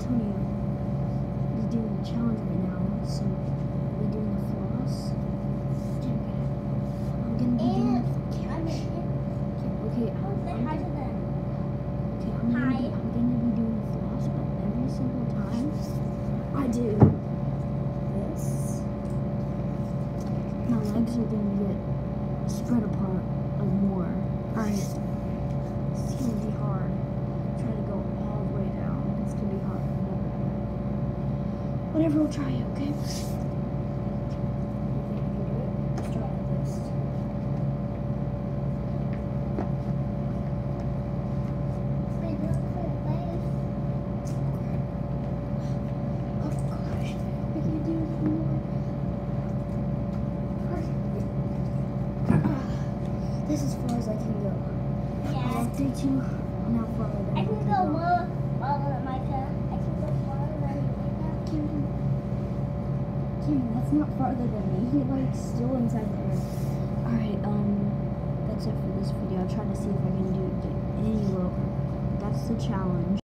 Antonio is doing a challenge right now, so we're doing the floss. I'm gonna be doing the I'm gonna be doing the floss, but every single time I do this, my legs are gonna get spread apart more. Alright, it's gonna be hard. Try to go all the way down. It's gonna be hard. Whatever, we'll try it, okay? Let's try this. This is as far as I can go. Yeah. I'll update you on how far I can go more farther than Micah. I can go farther than Micah. Kimmy, that's not farther than me. He like still inside the air. Alright, that's it for this video. I'll try to see if I can do any lower. That's the challenge.